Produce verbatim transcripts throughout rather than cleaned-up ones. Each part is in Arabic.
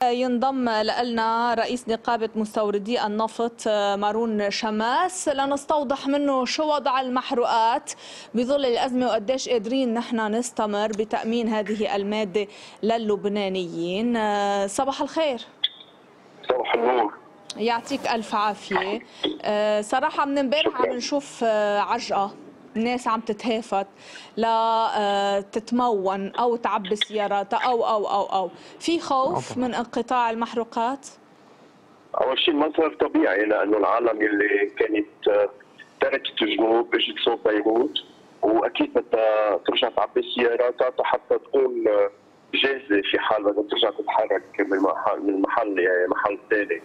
ينضم لنا رئيس نقابة مستوردي النفط مارون شماس لنستوضح منه شو وضع المحروقات بظل الأزمة وقديش قادرين نحن نستمر بتأمين هذه المادة للبنانيين. صباح الخير. صباح النور. يعطيك ألف عافية. صراحة من امبارح عم نشوف عجقة، الناس عم تتهافت لا تتمون او تعبي سياراتها او او او او في خوف من انقطاع المحروقات؟ اول شيء المنظر طبيعي، لانه العالم اللي كانت تركت الجنوب اجت صوب بيروت، واكيد بدها ترجع تعبي سياراتها حتى تكون جاهزه في حال بدها ترجع تتحرك من محل من محل محل ثاني.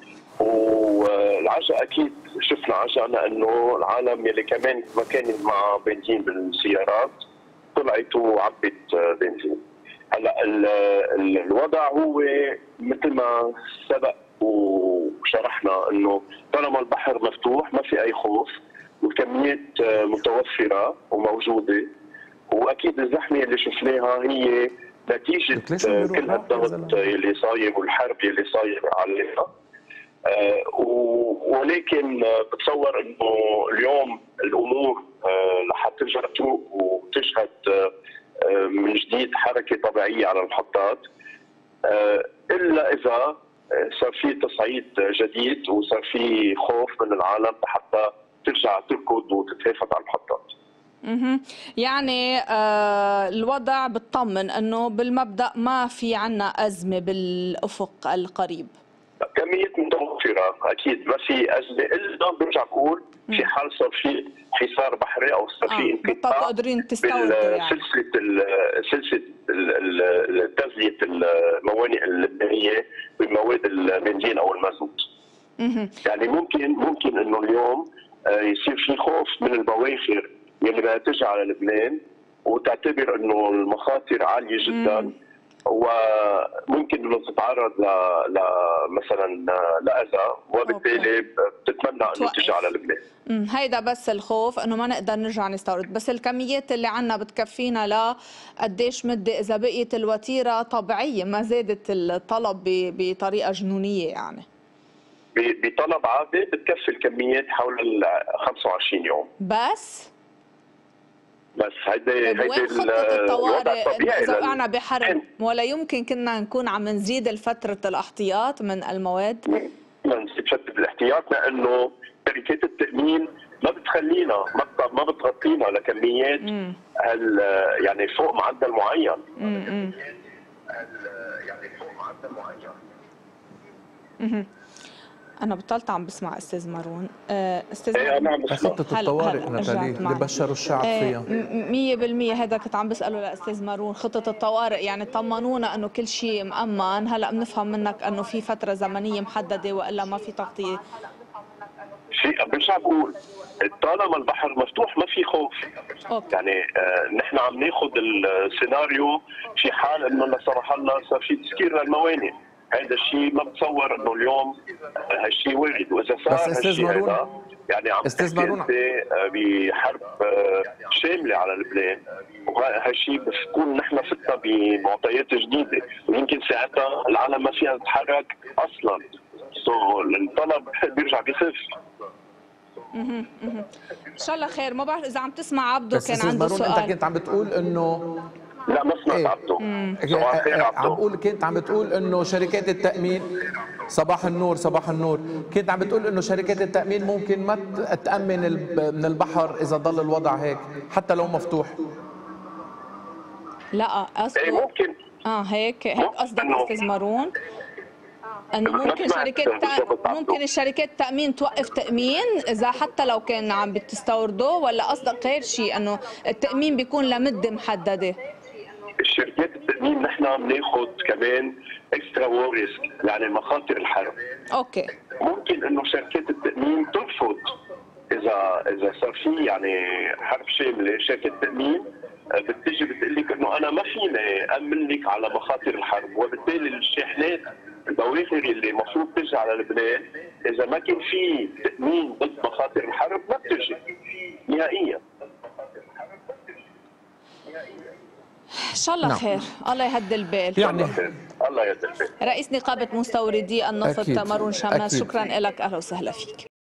والعجقه اكيد شفنا عجقه، لانه العالم يلي كمان ما كان مع بنزين بالسيارات طلعت وعبت بنزين. هلا الوضع هو مثل ما سبق وشرحنا، انه طالما البحر مفتوح ما في اي خوف والكميات متوفره وموجوده، واكيد الزحمه اللي شفناها هي نتيجه كل هالضغط اللي صاير والحرب اللي صاير علينا. آه ولكن بتصور انه اليوم الامور آه رح ترجع تروق وتشهد آه من جديد حركه طبيعيه على المحطات، آه الا اذا صار في تصعيد جديد وصار في خوف من العالم حتى ترجع تركض وتتهافت على المحطات. اها يعني آه الوضع بتطمن انه بالمبدا ما في عنا ازمه بالافق القريب. كمية متوفرة أكيد ما في أزمة، إلا برجع بقول في حال صار في حصار بحري أو صار في انقطاع قادرين تستوردوا يعني سلسلة سلسلة تغذية الموانئ اللبنانية بمواد البنزين أو المازوت. يعني ممكن ممكن إنه اليوم يصير في خوف من البواخر يلي بدها تجي على لبنان وتعتبر إنه المخاطر عالية جدا، وممكن انه تتعرض ل ل مثلا لاذى، وبالتالي بتتمنى انه تيجي على لبنان. امم هيدا بس الخوف انه ما نقدر نرجع نستورد، بس الكميات اللي عندنا بتكفينا ل قديش مده اذا بقيت الوتيره طبيعيه ما زادت الطلب بطريقه جنونيه يعني. بطلب عادي بتكفي الكميات حول ال خمسة وعشرين يوم بس بس هيدي هيدي وين خطة الطوارئ إذا وقعنا لل... بحرب؟ ولا يمكن كنا نكون عم نزيد فترة الاحتياط من المواد؟ ما نزيد فترة الاحتياط، لأنه شركات التأمين ما بتخلينا ما ما بتغطينا لكميات هال يعني فوق معدل معين. امم يعني فوق معدل معين. اها أنا بطلت عم بسمع أستاذ مارون. أستاذ ايه مارون خطة الطوارئ نتالي اللي بشروا الشعب فيها مية بالمية هذا كنت عم بسأله لأستاذ مارون. خطة الطوارئ يعني طمنونا أنه كل شيء مأمن، هلا بنفهم منك أنه في فترة زمنية محددة وإلا ما في تغطية. شيء برجع بقول طالما البحر مفتوح ما في خوف. أوكي. يعني آه نحن عم ناخذ السيناريو في حال انه لا سمح الله صار في تسكير للموانئ. هذا الشيء ما بتصور انه اليوم هالشيء وارد، واذا صار هالشيء هذا يعني عم استاذ مارون بحرب شامله على لبنان، وهالشيء بتكون نحن فتنا بمعطيات جديده، ويمكن ساعتها العالم ما فيها تتحرك اصلا، سو الطلب بيرجع بيخف. اها اها ان شاء الله خير. ما بعرف اذا عم تسمع عبده كان عنده سؤال. انت كنت عم بتقول انه لا ما سمعت إيه؟ عبده. صباح الخير عبده. عم بقول كنت عم بتقول انه شركات التأمين صباح النور صباح النور كنت عم بتقول انه شركات التأمين ممكن ما تأمن من البحر اذا ضل الوضع هيك حتى لو مفتوح. لا قصده ايه ممكن اه هيك هيك قصدك استاذ مارون؟ انه ممكن شركات ممكن الشركات التأمين توقف تأمين اذا حتى لو كان عم بتستوردوا، ولا قصدك غير شيء انه التأمين بيكون لمده محدده؟ الشركات التأمين نحن بناخذ كمان اكسترا ووريسك، يعني مخاطر الحرب. اوكي. ممكن انه شركات التأمين ترفض اذا اذا صار في يعني حرب شامله، شركه التأمين بتيجي بتقول لك انه انا ما فيني امن لك على مخاطر الحرب، وبالتالي الشاحنات البواخر اللي المفروض تجي على لبنان اذا ما كان في تأمين ضد مخاطر الحرب ما بتجي نهائيا. ان شاء الله نعم. خير، الله يهدي البال. يعني الله يهدي البال. رئيس نقابة مستوردي النفط أكيد. مارون شماس، أكيد. شكرا لك، اهلا وسهلا فيك.